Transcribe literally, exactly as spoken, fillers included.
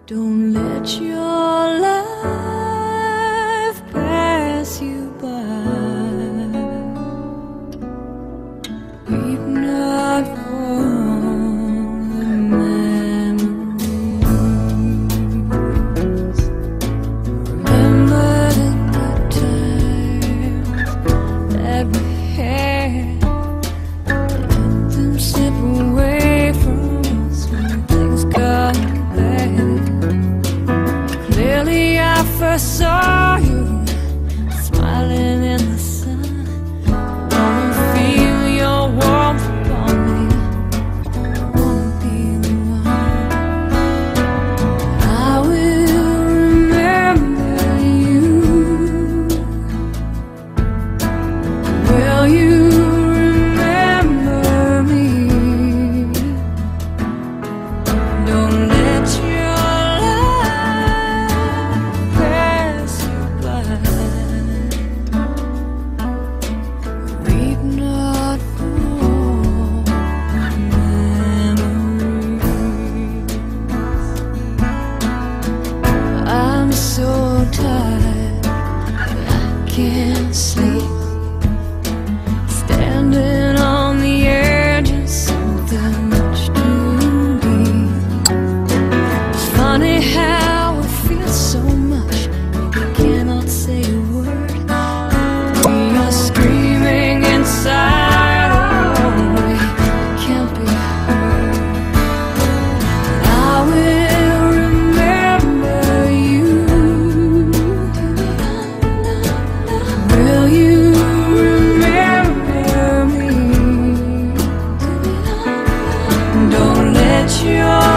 Don't let your life pass you by. Weep not for the memories. Remember the good times that we had. Let them slip away from us when things got bad. Clearly I first saw you smiling in the sun. I wanna feel your warmth upon me. I wanna be the one. I will remember you. Will you remember me? Don't let your life pass you by. Weep not for memories. I'm so tired, I can't sleep. Standing on the edge of something much too deep. It's funny how we feel so much, we cannot say a word. We are screaming inside, oh, we can't be heard. I will remember you. Will you remember me? Don't let your